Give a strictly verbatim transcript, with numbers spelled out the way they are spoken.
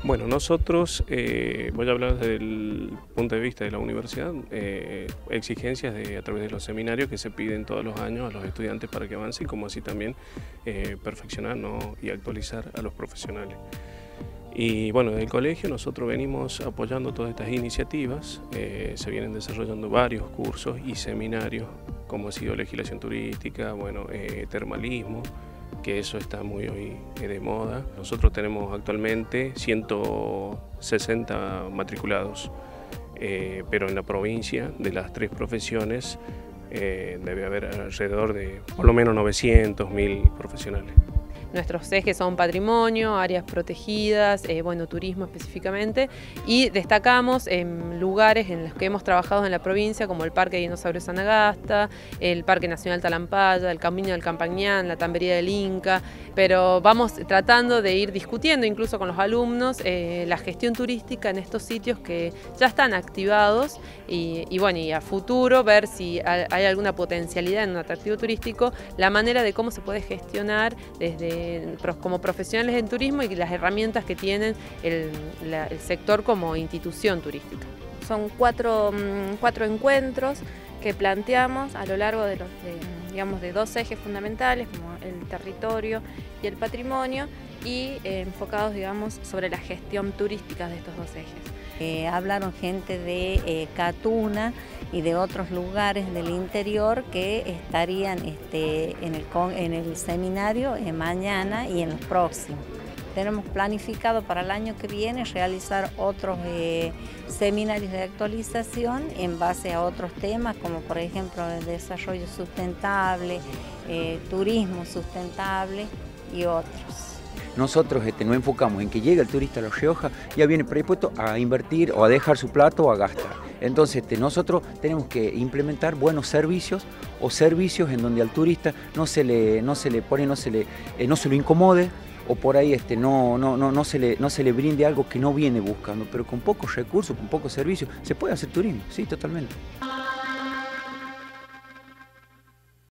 Bueno, nosotros, eh, voy a hablar desde el punto de vista de la universidad, eh, exigencias de, a través de los seminarios que se piden todos los años a los estudiantes para que avancen, como así también eh, perfeccionar, ¿no?, y actualizar a los profesionales. Y bueno, desde el colegio nosotros venimos apoyando todas estas iniciativas, eh, se vienen desarrollando varios cursos y seminarios, como ha sido legislación turística, bueno, eh, termalismo, que eso está muy hoy de moda. Nosotros tenemos actualmente ciento sesenta matriculados, eh, pero en la provincia de las tres profesiones eh, debe haber alrededor de por lo menos novecientos mil profesionales. Nuestros ejes son patrimonio, áreas protegidas, eh, bueno, turismo específicamente, y destacamos en lugares en los que hemos trabajado en la provincia, como el Parque Dinosaurio Sanagasta, el Parque Nacional Talampaya, el Camino del Campañán, la Tambería del Inca, pero vamos tratando de ir discutiendo incluso con los alumnos eh, la gestión turística en estos sitios que ya están activados y, y bueno, y a futuro ver si hay alguna potencialidad en un atractivo turístico, la manera de cómo se puede gestionar desde como profesionales en turismo y las herramientas que tienen el, la, el sector como institución turística. Son cuatro, cuatro encuentros que planteamos a lo largo de, los, de, digamos, de dos ejes fundamentales, como el territorio y el patrimonio, y eh, enfocados, digamos, sobre la gestión turística de estos dos ejes. Eh, hablaron gente de eh, Catuna y de otros lugares del interior que estarían este, en, el, en el seminario eh, mañana y en los próximos. Tenemos planificado para el año que viene realizar otros eh, seminarios de actualización en base a otros temas, como por ejemplo el desarrollo sustentable, eh, turismo sustentable y otros. Nosotros este, nos enfocamos en que llega el turista a La Rioja, ya viene predispuesto a invertir o a dejar su plato o a gastar. Entonces este, nosotros tenemos que implementar buenos servicios o servicios en donde al turista no se le, no se le pone, no se, le, eh, no se lo incomode, o por ahí este, no, no, no, no, se le, no se le brinde algo que no viene buscando, pero con pocos recursos, con pocos servicios, se puede hacer turismo, sí, totalmente.